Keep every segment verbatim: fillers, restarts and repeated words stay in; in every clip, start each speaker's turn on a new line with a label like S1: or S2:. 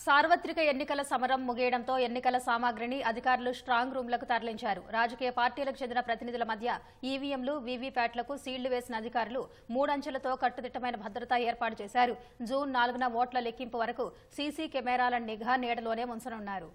S1: సార్వత్రిక ఎన్నికల సమరం ముగియడంతో ఎన్నికల సామాగ్రిని అధికారులు స్ట్రాంగ్ రూమ్లకు తరలించారు. రాజకీయ పార్టీలకు చెందిన ప్రతినిధుల మధ్య ఈవీఎంలు, వీవీప్యాట్లకు సీళ్లు వేసిన అధికారులు మూడంచెలతో కట్టుదిట్టమైన భద్రత ఏర్పాటు చేశారు. జూన్ నాలుగున ఓట్ల లెక్కింపు వరకు సీసీ కెమెరాల నిఘా నీడలోనే ఉంచనున్నారు.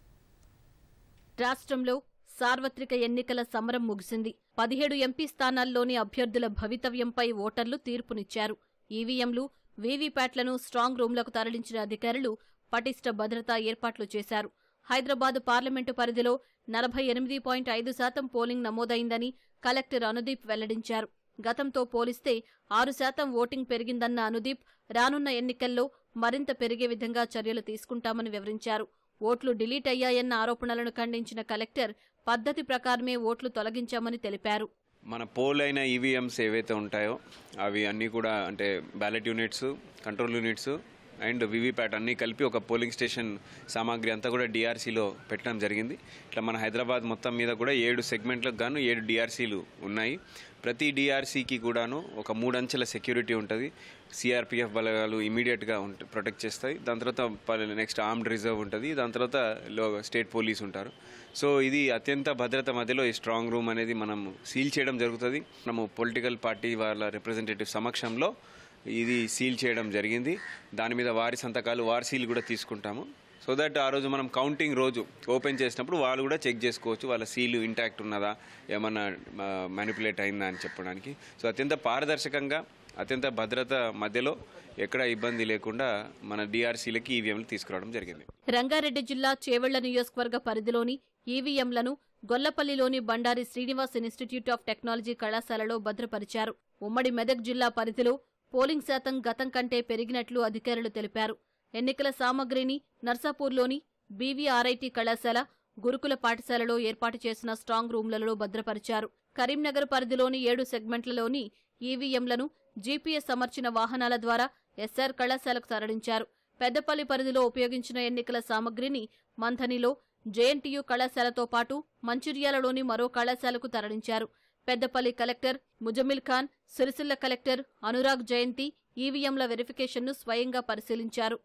S2: రాష్ట్రంలో సార్వత్రిక ఎన్నికల సమరం ముగిసింది. పదిహేడు ఎంపీ స్థానాల్లోని అభ్యర్థుల భవితవ్యంపై ఓటర్లు తీర్పునిచ్చారు. ఈవీఎంలు, వీవీప్యాట్లను స్ట్రాంగ్ రూమ్లకు తరలించిన అధికారులు పటిష్ట భద్రతా ఏర్పాట్లు చేశారు. హైదరాబాద్ పార్లమెంటు పరిధిలో నలభై ఎనిమిది పాయింట్ ఐదు శాతం పోలింగ్ నమోదైందని కలెక్టర్ అనుదీప్ వెల్లడించారు. గతంతో పోలిస్తే ఆరు శాతం ఓటింగ్ పెరిగిందన్న అనుదీప్ రానున్న ఎన్నికల్లో మరింత పెరిగే విధంగా చర్యలు తీసుకుంటామని వివరించారు. ఓట్లు డిలీట్ అయ్యాయన్న ఆరోపణలను ఖండించిన కలెక్టర్ పద్ధతి ప్రకారమే ఓట్లు తొలగించామని తెలిపారు.
S3: మన పోల్ అయిన ఈవీఎంస్ ఏవైతే ఉంటాయో అవి అన్నీ కూడా అంటే ballot units, control units and VVPAT అన్నీ కలిపి ఒక పోలింగ్ స్టేషన్ సామాగ్రి అంతా కూడా డిఆర్సీలో పెట్టడం జరిగింది. ఇట్లా మన హైదరాబాద్ మొత్తం మీద కూడా ఏడు సెగ్మెంట్లకు గాను ఏడు డిఆర్సీలు ఉన్నాయి. ప్రతి డిఆర్సీకి కూడాను ఒక మూడంచెల సెక్యూరిటీ ఉంటుంది. సిఆర్పిఎఫ్ బలగాలు ఇమీడియట్గా ప్రొటెక్ట్ చేస్తాయి. దాని తర్వాత నెక్స్ట్ ఆర్మ్డ్ రిజర్వ్ ఉంటుంది. దాని తర్వాత స్టేట్ పోలీస్ ఉంటారు. సో ఇది అత్యంత భద్రత మధ్యలో ఈ స్ట్రాంగ్ రూమ్ అనేది మనం సీల్ చేయడం జరుగుతుంది. మనము పొలిటికల్ పార్టీ వాళ్ళ రిప్రజెంటేటివ్ సమక్షంలో ఇది సీల్ చేయడం జరిగింది. దాని మీద వారి సంతకాలు, వారి సీల్ కూడా తీసుకుంటాము. సో దట్ ఆ రోజు మనం కౌంటింగ్ రోజు ఓపెన్ చేసినప్పుడు వాళ్ళు కూడా చెక్ చేసుకోవచ్చు వాళ్ళ సీలు ఇంటాక్ట్ ఉన్నదా, ఏమన్నా మ్యానిపులేట్ అయిందా అని చెప్పడానికి. సో అత్యంత పారదర్శకంగా, అత్యంత భద్రత మధ్యలో ఎక్కడ ఇబ్బంది లేకుండా మన డిఆర్సీలకి ఈవీఎంలు తీసుకురావడం జరిగింది.
S2: రంగారెడ్డి జిల్లా చేవెళ్ల నియోజకవర్గ పరిధిలోని ఈవీఎంలను గొల్లపల్లిలోని Bandari Srinivas institute of technology కళాశాలలో భద్రపరిచారు. ఉమ్మడి మెదక్ జిల్లా పరిధిలో పోలింగ్ శాతం గతం కంటే పెరిగినట్లు అధికారులు తెలిపారు. ఎన్నికల సామగ్రిని నర్సాపూర్లోని బీవీఆర్ఐటీ కళాశాల, గురుకుల పాఠశాలలో ఏర్పాటు చేసిన స్ట్రాంగ్ రూమ్లలో భద్రపరిచారు. కరీంనగర్ పరిధిలోని ఏడు సెగ్మెంట్లలోని ఈవీఎంలను జీపీఎస్ అమర్చిన వాహనాల ద్వారా ఎస్ఆర్ కళాశాలకు తరలించారు. పెద్దపల్లి పరిధిలో ఉపయోగించిన ఎన్నికల సామగ్రిని మంథనిలో జేఎన్టీయూ కళాశాలతో పాటు మంచిర్యాలలోని మరో కళాశాలకు తరలించారు. పెద్దపల్లి కలెక్టర్ ముజమిల్ ఖాన్, సిరిసిల్ల కలెక్టర్ అనురాగ్ జయంతి ఈవీఎంల వెరిఫికేషన్ను స్వయంగా పరిశీలించారు.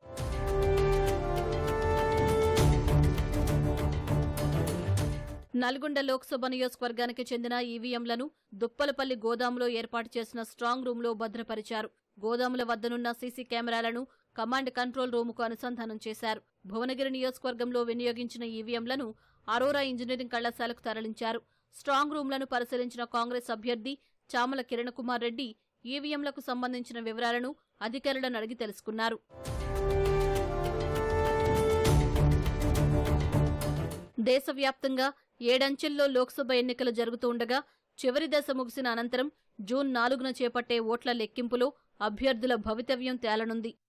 S2: నల్గొండ లోక్సభ నియోజకవర్గానికి చెందిన ఈవీఎంలను దుప్పలపల్లి గోదాములో ఏర్పాటు చేసిన స్ట్రాంగ్ రూంలో భద్రపరిచారు. గోదాముల వద్దనున్న సీసీ కెమెరాలను కమాండ్ కంట్రోల్ రూముకు అనుసంధానం చేశారు. భువనగిరి నియోజకవర్గంలో వినియోగించిన ఈవీఎంలను అరోరా ఇంజనీరింగ్ కళాశాలకు తరలించారు. స్ట్రాంగ్ రూమ్లను పరిశీలించిన కాంగ్రెస్ అభ్యర్థి చామల కిరణ్ కుమార్ రెడ్డి ఈవీఎంలకు సంబంధించిన వివరాలను అధికారులను అడిగి తెలుసుకున్నారు. దేశవ్యాప్తంగా ఏడంచెల్లో లోక్సభ ఎన్నికలు జరుగుతుండగా చివరి దశ ముగిసిన అనంతరం జూన్ నాలుగున చేపట్టే ఓట్ల లెక్కింపులో అభ్యర్థుల భవితవ్యం తేలనుంది.